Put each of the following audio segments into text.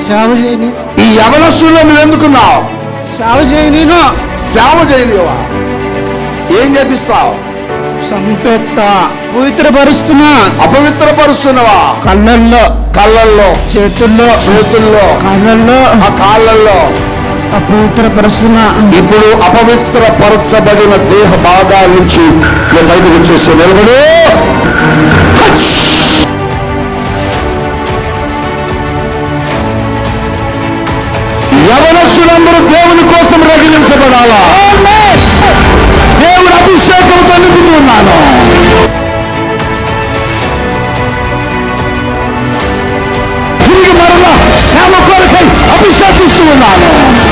సేవ చేయని. ఈ యవనస్తుల్లో నువ్వు ఎందుకున్నావు? సేవ చేయని. సేవ చేయనివా? ఏం చేపిస్తావు? సంపెత్తా, పవిత్రపరుస్తున్నా. అపవిత్రపరుస్తున్నావా? కళ్ళల్లో చేతుల్లో కాళ్ళల్లో అపవిత్రపరుస్తున్నా. ఇప్పుడు అపవిత్రపరచబడిన దేహ భాగాల నుంచి బయటకు వచ్చేసి నిలబడు. యవనస్తులందరూ దేవుని కోసం రగిలించబడాలా? దేవుని అభిషేకంతో నింపుతున్నాను. తిరిగి మరలా సేవ కొరకై అభిషేకిస్తూ ఉన్నాను.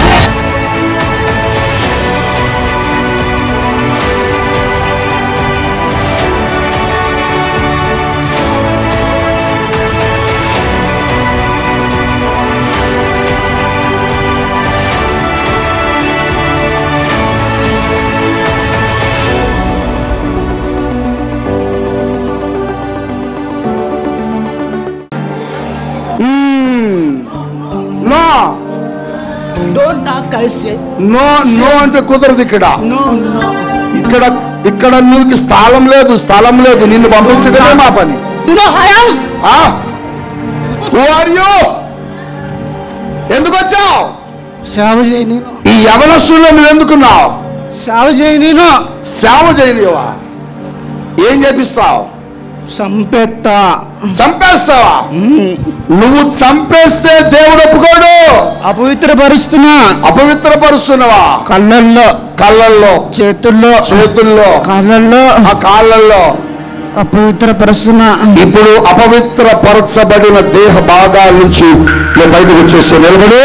నో అంటే కుదరదు. ఇక్కడ నీకు స్థలం లేదు. నిన్ను పంపించడమే మా పని. ఎందుకు వచ్చావు? సేవ చేయని. ఈ యవనస్తుల్లో నువ్వు ఎందుకున్నావు? సేవ చేయని. సేవ చేయనివా? ఏం చేపిస్తావు? చంపేస్తావా? నువ్వు చంపేస్తే దేవుడు ఒప్పుకోడు. అపవిత్రపరుస్తున్నావా? కళ్ళల్లో చేతుల్లో కాళ్ళల్లో అపవిత్రపరుస్తున్నా. ఇప్పుడు అపవిత్రపరచబడిన దేహ భాగాల నుంచి బయటకు వచ్చేసి నిలబడు.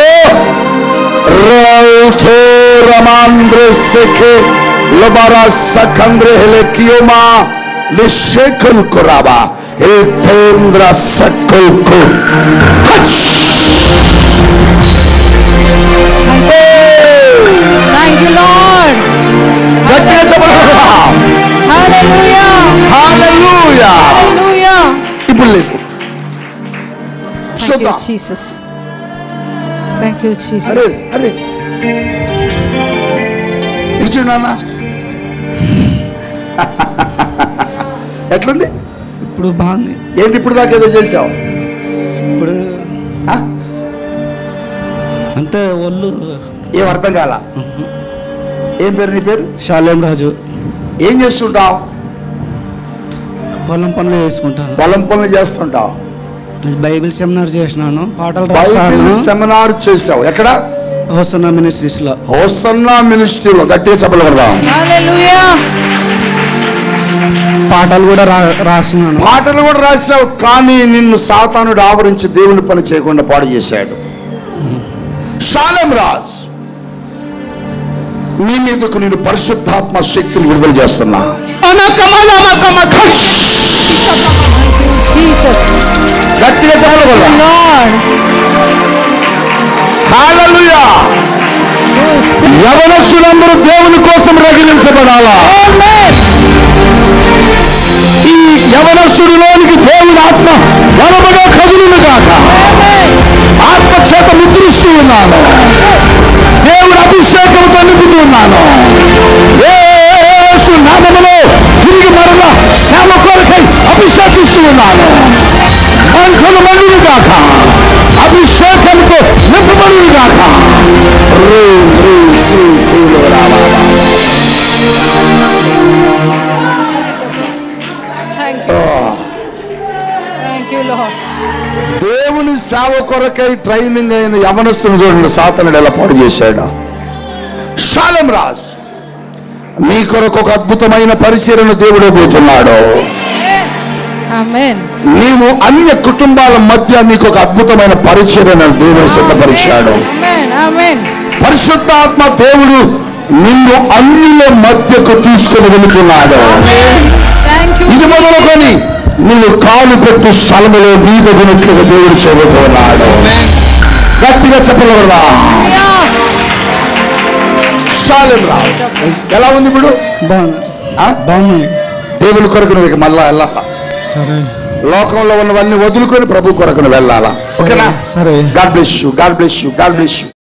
ఇప్పుడు లేదు. అరే ఇచ్చి నాన్న ఎట్లుంది? ఇప్పుడు బాగుంది. ఏంటి ఇప్పుడు దాకా ఏదో చేసావు? ఇప్పుడు అంతే ఒళ్ళు ఏం అర్థం కాల. ఏం పేరు నీ పేరు? శాలేం రాజు. ఏం చేస్తుంటావు? పొలం పనులు చేసుకుంటాను. పొలం పనులు చేస్తుంటావు. బైబిల్ సెమినార్ చేసినాను. బైబిల్ సెమినార్ చేసావు. ఎక్కడ? హోసన్నా మినిస్ట్రీలో. గట్టిగా చెప్పలు కొడదాం. పాటలు కూడా రాసినావు. కానీ నిన్ను సాతానుడు ఆవరించి దేవుని పని చేయకుండా పాడు చేశాడు. షాలేం రాజ్, నీ మీదకు నేను పరిశుద్ధాత్మ శక్తిని విడుదల చేస్తున్నా. గట్టిగా చెప్పలు కొడదాం. హల్లెలూయా. యవనస్తులందరూ దేవుని కోసం రగిలించబడాలా? ఈ యవనస్తుడిలోనికి దేవుని ఆత్మ బలముగా కదులును గాక. ఆత్మ చేత ముద్రిస్తూ ఉన్నాను. దేవుని అభిషేకంతో నింపుతున్నాను. యేసు నామములో తిరిగి మరలా సేవ కొరకై అభిషేకిస్తూ ఉన్నాను. కంకలు మండును గాక. అభిషేకంతో నింపబడును గాక. దేవుని సేవ కొరకై ట్రైనింగ్ అయిన యవనస్తుని చూడండి సాతానుడు ఎలా పాడు చేశాడు. షాలేం రాజ్, నీ కొరకు ఒక అద్భుతమైన పరిచర్యను దేవుడు పోతున్నాడు. నీవు అన్య కుటుంబాల మధ్య నీకు ఒక అద్భుతమైన పరిచర్యను దేవుడు సిద్ధపరిచాడు. పరిశుద్ధాత్మ దేవుడు నిన్ను అన్యుల మధ్యకు తీసుకుని వెళుతున్నాడు. ఇది మొదలుకొని నువ్వు కాలు పెట్టు స్థలములో నీదగినట్లుగా దేవుడు చేయబోతున్నాడు. గట్టిగా చెప్పగలరా? షాలేం రాజ్ ఎలా ఉంది ఇప్పుడు? బాగుంది. దేవుని కొరకు నువ్వు మళ్ళా ఎలా? సరే. లోకంలో ఉన్నవన్నీ వదులుకొని ప్రభు కొరకును వెళ్ళాలా. ఓకేనా? సరే. God bless you. God bless you. God bless you.